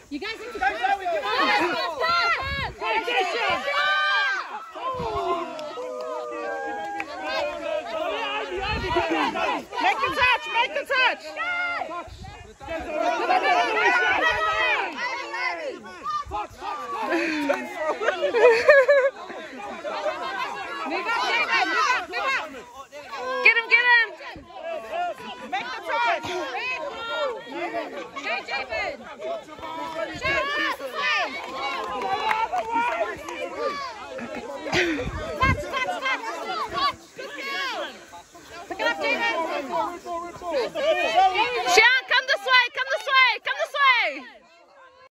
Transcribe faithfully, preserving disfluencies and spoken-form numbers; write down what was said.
You guys have to Go, Zoe, give it pass. Competition. Make a touch, make a touch. Touch.